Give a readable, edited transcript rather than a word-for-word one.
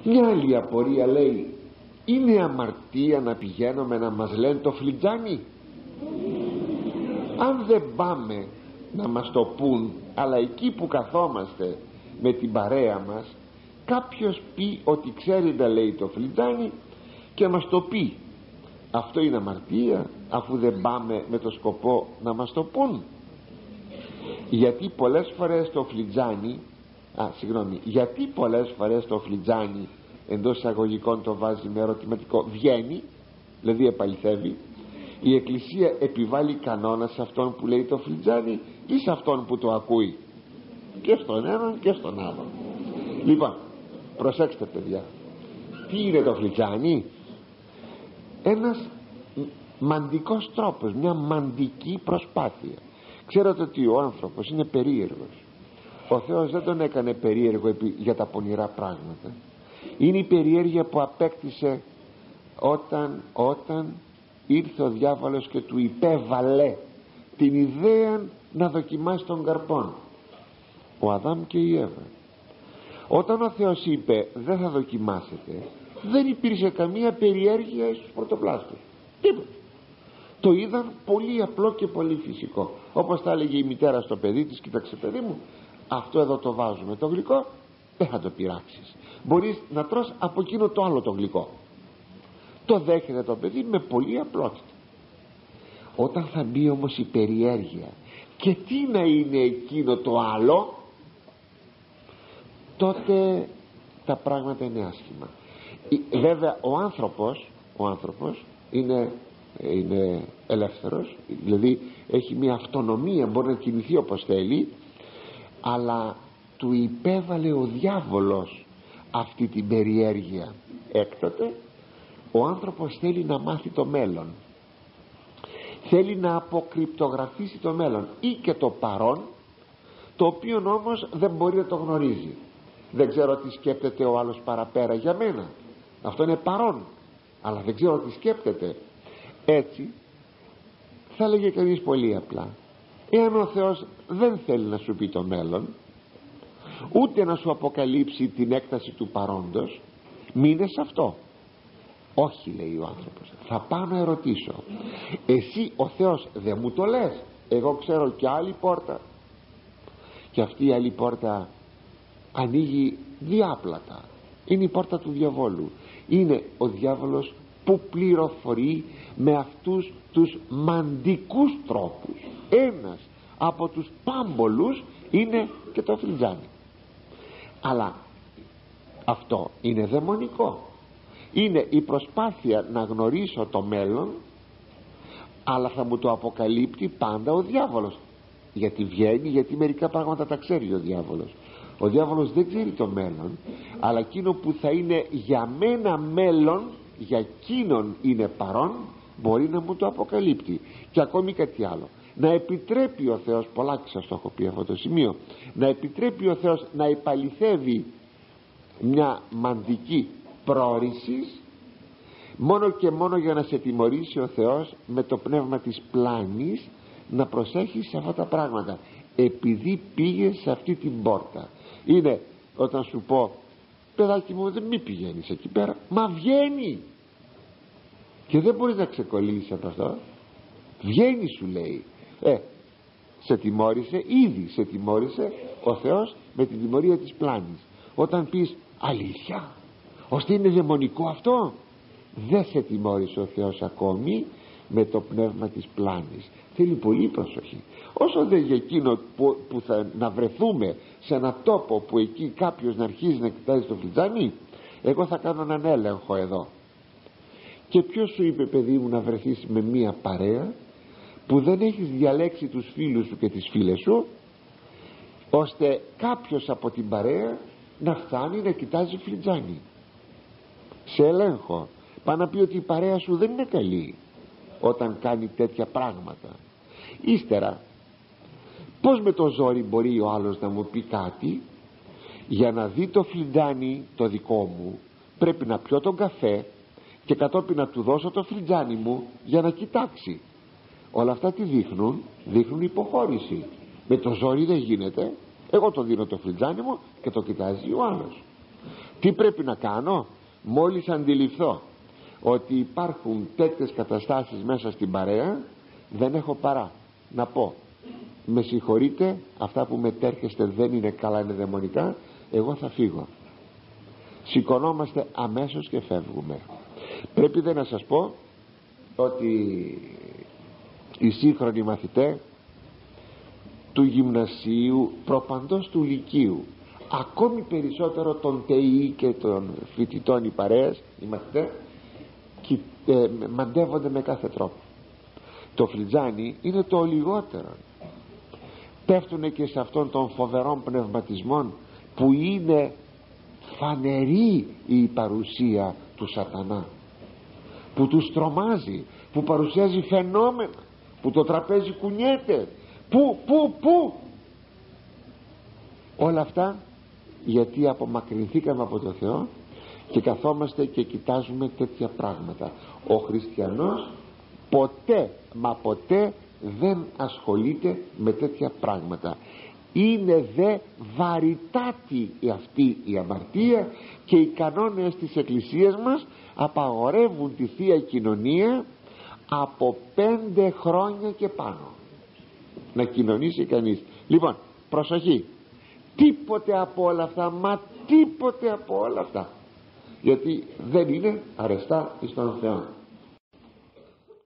Μια άλλη απορία λέει: είναι αμαρτία να πηγαίνουμε να μας λένε το φλιτζάνι? Αν δεν πάμε να μας το πούν, αλλά εκεί που καθόμαστε με την παρέα μας κάποιος πει ότι ξέρει να λέει το φλιτζάνι και μας το πει, αυτό είναι αμαρτία αφού δεν πάμε με το σκοπό να μας το πούν? Γιατί πολλές φορές το φλιτζάνι γιατί πολλές φορές το φλιτζάνι εντός εισαγωγικών το βάζει με ερωτηματικό, βγαίνει, δηλαδή επαληθεύει, η Εκκλησία επιβάλλει κανόνα σε αυτόν που λέει το φλιτζάνι ή σε αυτόν που το ακούει? Και στον έναν και στον άλλον. Λοιπόν, προσέξτε παιδιά, τι είναι το φλιτζάνι? Ένας μαντικός τρόπος, μια μαντική προσπάθεια. Ξέρετε ότι ο άνθρωπος είναι περίεργος. Ο Θεός δεν τον έκανε περίεργο για τα πονηρά πράγματα. Είναι η περιέργεια που απέκτησε όταν ήρθε ο διάβολος και του υπέβαλε την ιδέα να δοκιμάσει τον καρπόν. Ο Αδάμ και η Εύα. Όταν ο Θεός είπε δεν θα δοκιμάσετε, δεν υπήρξε καμία περιέργεια στους πρωτοπλάστους, τίποτα. Το είδαν πολύ απλό και πολύ φυσικό. Όπως τα έλεγε η μητέρα στο παιδί της: κοίταξε παιδί μου, αυτό εδώ το βάζουμε το γλυκό, δεν θα το πειράξεις, μπορείς να τρως από εκείνο το άλλο το γλυκό. Το δέχεται το παιδί με πολύ απλότητα. Όταν θα μπει όμως η περιέργεια και τι να είναι εκείνο το άλλο, τότε τα πράγματα είναι άσχημα. Βέβαια ο άνθρωπος είναι ελεύθερος, δηλαδή έχει μια αυτονομία, μπορεί να κινηθεί όπως θέλει, αλλά του υπέβαλε ο διάβολος αυτή την περιέργεια. Έκτοτε ο άνθρωπος θέλει να μάθει το μέλλον, θέλει να αποκρυπτογραφήσει το μέλλον ή και το παρόν, το οποίο όμως δεν μπορεί να το γνωρίζει. Δεν ξέρω τι σκέπτεται ο άλλος παραπέρα για μένα, αυτό είναι παρόν, αλλά δεν ξέρω τι σκέπτεται. Έτσι θα λέγε κανείς πολύ απλά: εάν ο Θεός δεν θέλει να σου πει το μέλλον, ούτε να σου αποκαλύψει την έκταση του παρόντος, μείνε σε αυτό. Όχι, λέει ο άνθρωπος, θα πάω να ερωτήσω. Εσύ ο Θεός δεν μου το λες, εγώ ξέρω και άλλη πόρτα. Και αυτή η άλλη πόρτα ανοίγει διάπλατα. Είναι η πόρτα του διαβόλου. Είναι ο διάβολος που πληροφορεί με αυτούς τους μαντικούς τρόπους. Ένας από τους πάμπολους είναι και το φλιτζάνι. Αλλά αυτό είναι δαιμονικό. Είναι η προσπάθεια να γνωρίσω το μέλλον, αλλά θα μου το αποκαλύπτει πάντα ο διάβολος. Γιατί βγαίνει, γιατί μερικά πράγματα τα ξέρει ο διάβολος. Ο διάβολος δεν ξέρει το μέλλον, αλλά εκείνο που θα είναι για μένα μέλλον, για εκείνον είναι παρόν, μπορεί να μου το αποκαλύπτει. Και ακόμη κάτι άλλο, να επιτρέπει ο Θεός, πολλά σας το έχω πει αυτό το σημείο, να επιτρέπει ο Θεός να επαληθεύει μια μαντική πρόρισης, μόνο και μόνο για να σε τιμωρήσει ο Θεός με το πνεύμα της πλάνης, να προσέχεις σε αυτά τα πράγματα, επειδή πήγες σε αυτή την πόρτα. Είναι όταν σου πω: παιδάκι μου, δεν μη πηγαίνεις εκεί πέρα, μα βγαίνει, και δεν μπορείς να ξεκολλήσεις από αυτό. Βγαίνει, σου λέει. Σε τιμώρησε, ήδη σε τιμώρησε ο Θεός με την τιμωρία της πλάνης. Όταν πεις αλήθεια, ώστε είναι δαιμονικό αυτό, δεν σε τιμώρησε ο Θεός ακόμη με το πνεύμα της πλάνης. Θέλει πολύ προσοχή. Όσο δεν για εκείνο που θα να βρεθούμε σε ένα τόπο που εκεί κάποιος να αρχίζει να κοιτάζει το φλιτζάνι, εγώ θα κάνω έναν έλεγχο εδώ. Και ποιος σου είπε, παιδί μου, να βρεθείς με μία παρέα που δεν έχεις διαλέξει τους φίλους σου και τις φίλες σου, ώστε κάποιος από την παρέα να φτάνει να κοιτάζει φλιτζάνι? Σε ελέγχω. Πάει να πει ότι η παρέα σου δεν είναι καλή όταν κάνει τέτοια πράγματα. Ύστερα, πως με το ζόρι μπορεί ο άλλος να μου πει κάτι? Για να δει το φλιτζάνι το δικό μου πρέπει να πιω τον καφέ και κατόπιν να του δώσω το φλιτζάνι μου για να κοιτάξει. Όλα αυτά τι δείχνουν? Δείχνουν υποχώρηση. Με το ζόρι δεν γίνεται. Εγώ το δίνω το φλιτζάνι μου και το κοιτάζει ο άλλος. Τι πρέπει να κάνω? Μόλις αντιληφθώ ότι υπάρχουν τέτοιες καταστάσεις μέσα στην παρέα, δεν έχω παρά να πω: με συγχωρείτε, αυτά που μετέρχεστε δεν είναι καλά, είναι δαιμονικά, εγώ θα φύγω. Σηκωνόμαστε αμέσως και φεύγουμε. Πρέπει δεν να σας πω ότι οι σύγχρονοι μαθητές του γυμνασίου, προπαντός του λυκείου, ακόμη περισσότερο των ΤΕΙ και των φοιτητών, οι παρέες, οι μαθητές, μαντεύονται με κάθε τρόπο. Το φλιτζάνι είναι το λιγότερο. Πέφτουνε και σε αυτόν των φοβερών πνευματισμών που είναι φανερή η παρουσία του σατανά, που τους τρομάζει, που παρουσιάζει φαινόμενα, που το τραπέζι κουνιέται, που όλα αυτά γιατί απομακρυνθήκαμε από το Θεό και καθόμαστε και κοιτάζουμε τέτοια πράγματα. Ο χριστιανός ποτέ, μα ποτέ δεν ασχολείται με τέτοια πράγματα. Είναι δε βαρυτάτη αυτή η αμαρτία, και οι κανόνες της Εκκλησίας μας απαγορεύουν τη Θεία Κοινωνία από 5 χρόνια και πάνω να κοινωνήσει κανείς. Λοιπόν, προσοχή, τίποτε από όλα αυτά, μα τίποτε από όλα αυτά, γιατί δεν είναι αρεστά εις τον Θεό.